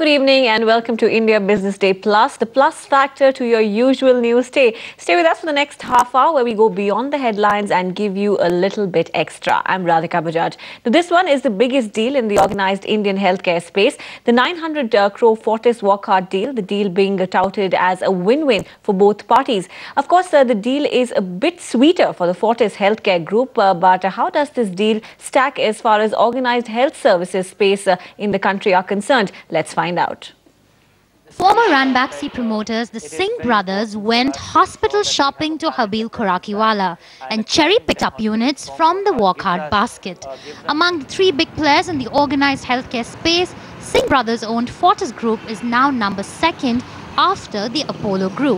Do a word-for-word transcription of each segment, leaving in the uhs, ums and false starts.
Good evening and welcome to India Business Day Plus, the plus factor to your usual news day. Stay with us for the next half hour where we go beyond the headlines and give you a little bit extra. I'm Radhika Bajaj. Now, this one is the biggest deal in the organized Indian healthcare space. The nine hundred crore Fortis walk-hard deal, the deal being touted as a win-win for both parties. Of course, uh, the deal is a bit sweeter for the Fortis healthcare group, uh, but how does this deal stack as far as organized health services space uh, in the country are concerned? Let's find out. Former Ranbaxy promoters, the Singh brothers, went hospital shopping to Habil Khorakiwala and cherry-picked up units from the walk-hard basket. Among the three big players in the organized healthcare space, Singh brothers-owned Fortis Group is now number second after the Apollo Group.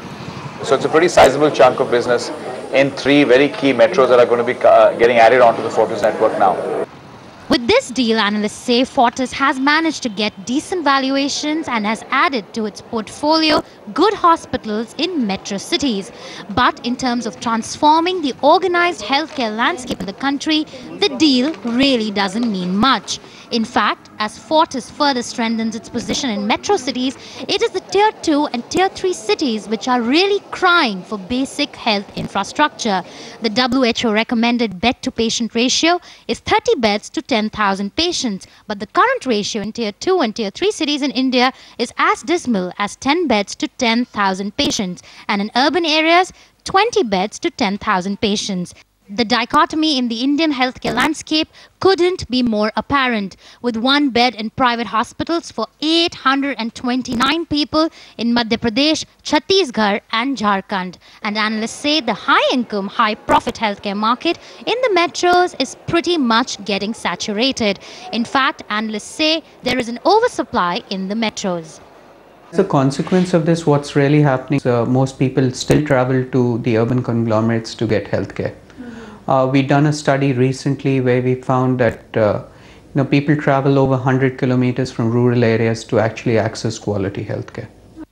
So it's a pretty sizable chunk of business in three very key metros that are going to be uh, getting added onto the Fortis network now. With this deal, analysts say Fortis has managed to get decent valuations and has added to its portfolio good hospitals in metro cities. But in terms of transforming the organized healthcare landscape in the country, the deal really doesn't mean much. In fact, as Fortis further strengthens its position in metro cities, it is the tier two and tier three cities which are really crying for basic health infrastructure. The W H O recommended bed-to-patient ratio is thirty beds to ten thousand patients, but the current ratio in tier two and tier three cities in India is as dismal as ten beds to ten thousand patients, and in urban areas, twenty beds to ten thousand patients. The dichotomy in the Indian healthcare landscape couldn't be more apparent, with one bed in private hospitals for eight hundred twenty-nine people in Madhya Pradesh, Chhattisgarh and Jharkhand. And analysts say the high-income, high-profit healthcare market in the metros is pretty much getting saturated. In fact, analysts say there is an oversupply in the metros. As a consequence of this, what's really happening is uh, most people still travel to the urban conglomerates to get healthcare. Uh, we done a study recently where we found that uh, you know, people travel over one hundred kilometers from rural areas to actually access quality healthcare.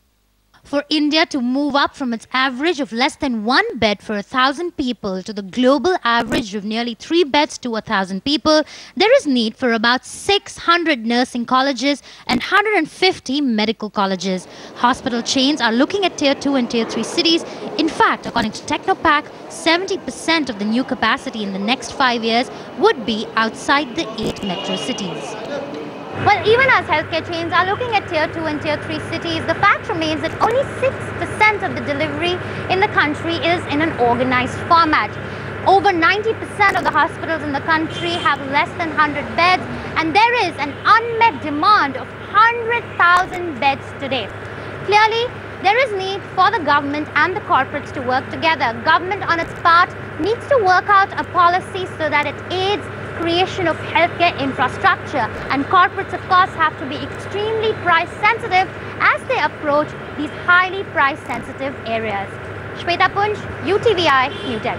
For India to move up from its average of less than one bed for a thousand people to the global average of nearly three beds to a thousand people, there is need for about six hundred nursing colleges and one hundred fifty medical colleges. Hospital chains are looking at tier two and tier three cities. In fact, according to Technopack, seventy percent of the new capacity in the next five years would be outside the eight metro cities. Well, even as healthcare chains are looking at tier two and tier three cities, the fact remains that only six percent of the delivery in the country is in an organized format. Over ninety percent of the hospitals in the country have less than one hundred beds, and there is an unmet demand of one hundred thousand beds today. Clearly, there is need for the government and the corporates to work together. Government on its part needs to work out a policy so that it aids creation of healthcare infrastructure, and corporates of course have to be extremely price sensitive as they approach these highly price sensitive areas. Shweta Punj, U T V I, New Delhi.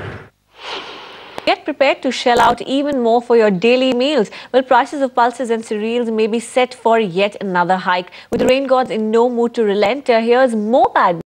Get prepared to shell out even more for your daily meals. Well, prices of pulses and cereals may be set for yet another hike. With the rain gods in no mood to relent, uh, here's more bad